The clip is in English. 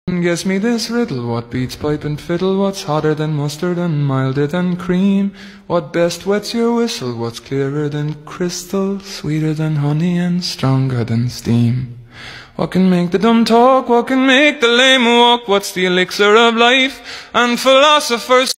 Guess me this riddle, what beats pipe and fiddle? What's hotter than mustard and milder than cream? What best wets your whistle? What's clearer than crystal? Sweeter than honey and stronger than steam? What can make the dumb talk? What can make the lame walk? What's the elixir of life? And philosophers